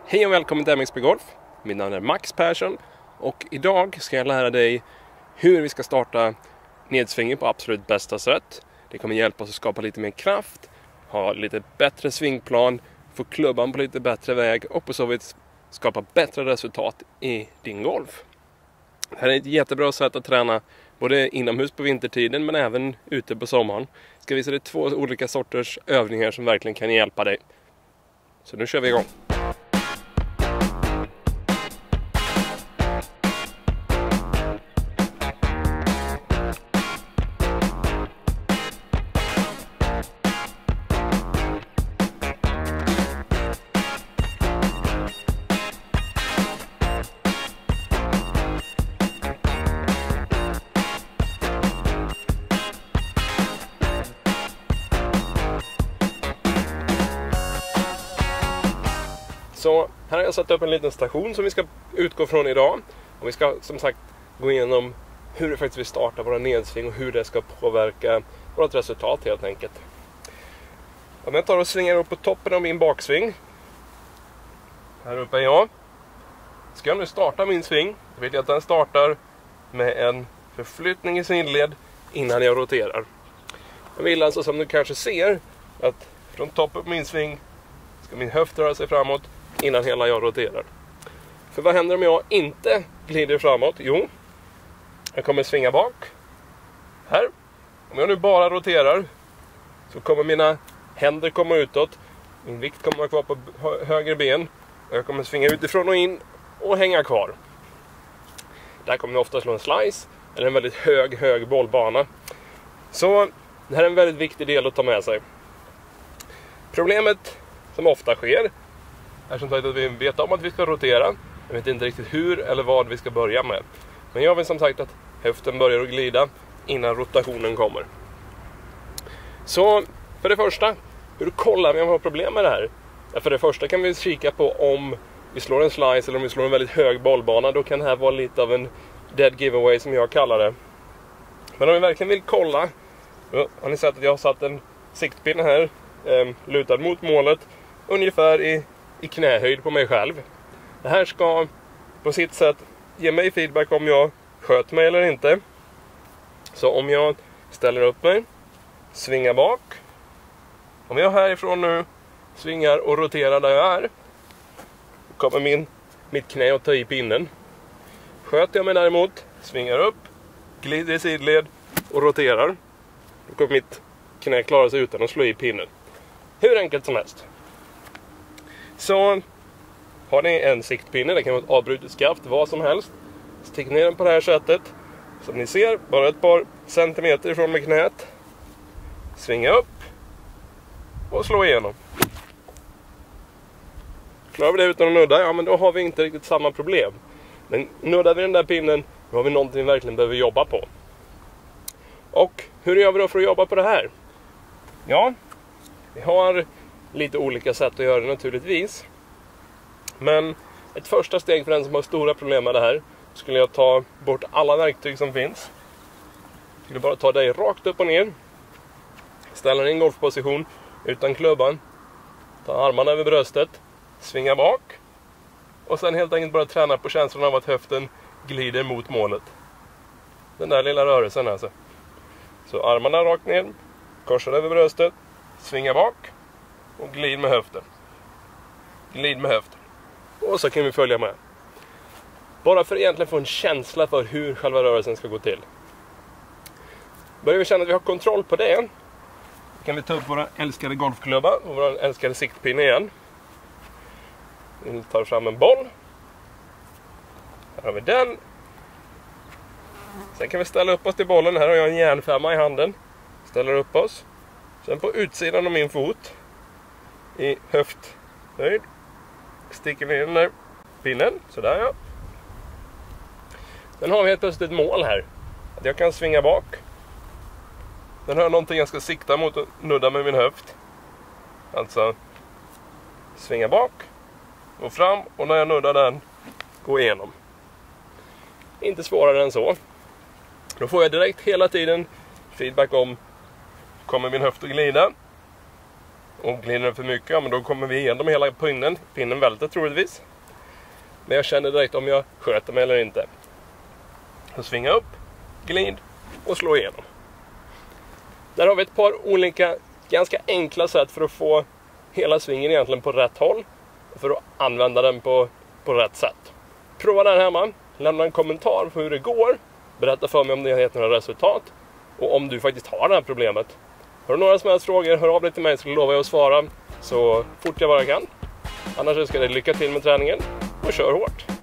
Hej och välkommen till MXP Golf. Mitt namn är Max Persson och idag ska jag lära dig hur vi ska starta nedsvingen på absolut bästa sätt. Det kommer hjälpa oss att skapa lite mer kraft, ha lite bättre svingplan, få klubban på lite bättre väg och på så vis skapa bättre resultat i din golf. Det här är ett jättebra sätt att träna både inomhus på vintertiden men även ute på sommaren. Jag ska visa dig 2 olika sorters övningar som verkligen kan hjälpa dig. Så nu kör vi igång. Så här har jag satt upp en liten station som vi ska utgå från idag. Och vi ska som sagt gå igenom hur det faktiskt vill starta våra nedsving och hur det ska påverka vårt resultat helt enkelt. Om jag tar och svingar upp på toppen av min baksving. Här uppe är jag. Ska jag nu starta min sving, då vill jag att den startar med en förflyttning i sidled innan jag roterar. Jag vill alltså, som du kanske ser, att från toppen på min sving ska min höft röra sig framåt innan hela jag roterar. För vad händer om jag inte glider framåt? Jo, jag kommer svinga bak. Här. Om jag nu bara roterar så kommer mina händer komma utåt. Min vikt kommer vara kvar på höger ben. Och jag kommer svinga utifrån och in och hänga kvar. Där kommer jag ofta slå en slice eller en väldigt hög bollbana. Så det här är en väldigt viktig del att ta med sig. Problemet som ofta sker är som sagt att vi vet om att vi ska rotera. Jag vet inte riktigt hur eller vad vi ska börja med. Men jag vill som sagt att höften börjar att glida innan rotationen kommer. Så för det första, hur kollar vi om vi har problem med det här? Ja, för det första kan vi kika på om vi slår en slice eller om vi slår en väldigt hög bollbana. Då kan det här vara lite av en dead giveaway som jag kallar det. Men om vi verkligen vill kolla, då har ni sett att jag har satt en siktpinne här lutad mot målet ungefär i knähöjd på mig själv. Det här ska på sitt sätt ge mig feedback om jag sköt mig eller inte. Så om jag ställer upp mig, svingar bak. Om jag härifrån nu svingar och roterar där jag är, kommer mitt knä att ta i pinnen. Sköter jag mig däremot, svingar upp, glider i sidled och roterar, då kommer mitt knä klara sig utan att slå i pinnen. Hur enkelt som helst. Så har ni en siktpinne, det kan vara ett avbrutet skaft, vad som helst. Stick ner den på det här sättet. Som ni ser, bara ett par centimeter ifrån med knät. Svinga upp och slå igenom. Klarar vi det utan att nudda, ja men då har vi inte riktigt samma problem. Men nuddar vi den där pinnen, då har vi någonting vi verkligen behöver jobba på. Och hur gör vi då för att jobba på det här? Ja, vi har lite olika sätt att göra det naturligtvis. Men ett första steg för den som har stora problem med det här skulle jag ta bort alla verktyg som finns. Jag skulle bara ta dig rakt upp och ner. Ställa dig i en golfposition utan klubban. Ta armarna över bröstet. Svinga bak. Och sen helt enkelt bara träna på känslan av att höften glider mot målet. Den där lilla rörelsen alltså. Så armarna rakt ner. Korsar över bröstet. Svinga bak. Och glid med höften. Glid med höften. Och så kan vi följa med. Bara för att egentligen få en känsla för hur själva rörelsen ska gå till. Börjar vi känna att vi har kontroll på det, kan vi ta upp våra älskade golfklubba och våra älskade siktpinne igen. Vi tar fram en boll. Här har vi den. Sen kan vi ställa upp oss till bollen. Här har jag en järnfemma i handen. Ställer upp oss. Sen på utsidan av min fot i höfthöjd sticker ner den där pinnen, sådär ja. Sen har vi helt plötsligt ett mål här. Att jag kan svinga bak. Den har någonting jag ska sikta mot och nudda med min höft. Alltså svinga bak och fram, och när jag nuddar den, gå igenom. Inte svårare än så. Då får jag direkt hela tiden feedback om, kommer min höft att glida? Och glider den för mycket, ja, men då kommer vi igenom hela pinnen. Pinnen välter troligtvis. Men jag känner direkt om jag sköter mig eller inte. Så svinga upp, glid och slå igenom. Där har vi ett par olika ganska enkla sätt för att få hela svingen egentligen på rätt håll. För att använda den på rätt sätt. Prova den hemma, lämna en kommentar på hur det går. Berätta för mig om det har gett några resultat. Och om du faktiskt har det här problemet. Har du några som helst frågor, hör av dig till mig så lovar jag att svara så fort jag bara kan. Annars ska jag lycka till med träningen och kör hårt.